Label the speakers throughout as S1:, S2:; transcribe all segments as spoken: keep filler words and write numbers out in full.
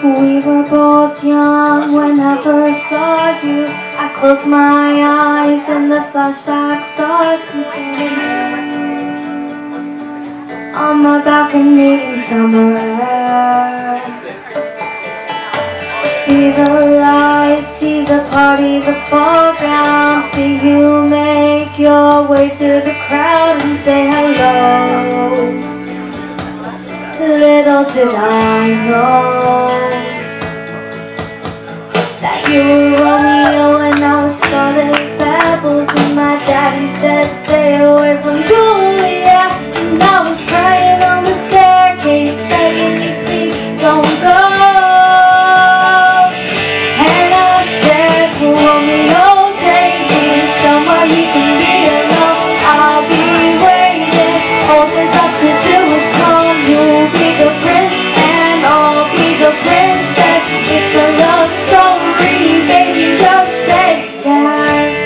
S1: We were both young when I first saw you. I closed my eyes and the flashback starts. I'm standing there on my balcony in summer air. See the lights, see the party, the ball ground. See you make your way through the crowd and say hello. Little did I know that you were Romeo and I was Scarlet Pebbles, and my daddy said stay away from Julia, and I was crying on the staircase begging you please don't go. And I said, Romeo, take me somewhere you can be alone. I'll be waiting, all there's left to do is come. You'll be the prince and I'll be the princess. It's a love story, baby, just say yes.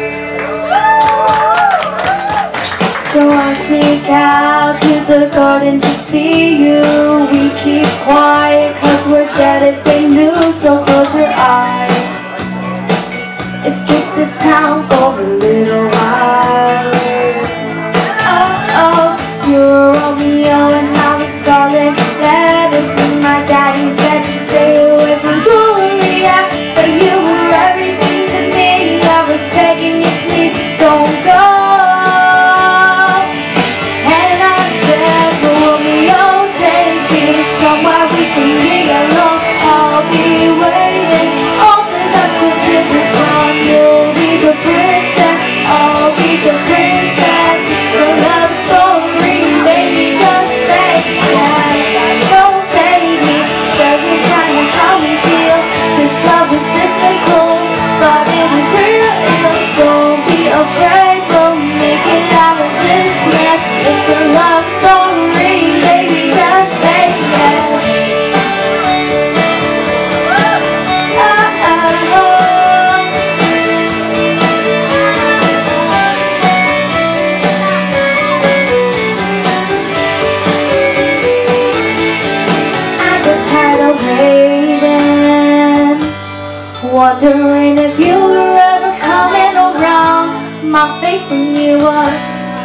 S1: So I sneak out to the garden to see you. We keep quiet cause we're dead if they knew. So close your eyes, escape this town for a little while. Oh, oh, cause you're Romeo and I was Scarlet Letters, and my daddy said to stay away from Julia, but you were everything to me. I was begging you please don't go. And I said, Romeo, take me somewhere we can be alone. I'll be waiting, all there's left to do is run. You'll be the princess, I'll be the princess. It's a love story, baby, just say yes. Don't save me, every time you how we feel. This love is difficult, but it is real. Don't be afraid, we'll make it out of this mess. It's a love story, baby, just say yes. Wondering if you were ever coming around. My faith in you was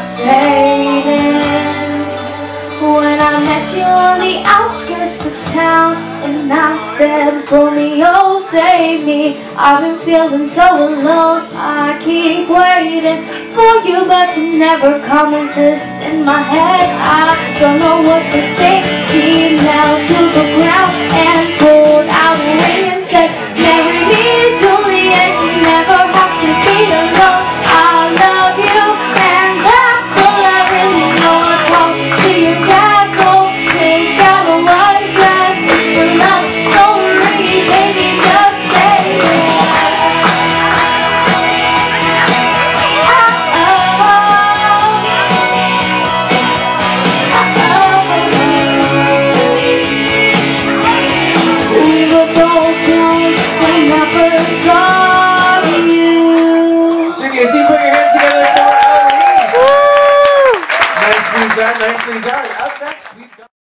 S1: fading when I met you on the outskirts of town, and I said, Romeo, save me. I've been feeling so alone. I keep waiting for you, but you never come. Is this in my head? I don't know what to think. He knelt to the ground and pulled out a ring and said, marry me, Juliet, you never have to be alone. I love you, and that's all I really know. I talk to your dad, go take out a white dress. It's a love story, baby, just say yes. We were both young when I first saw you.
S2: So you see, put your hands together for Elise. Nicely done, nicely done. Up next, we've got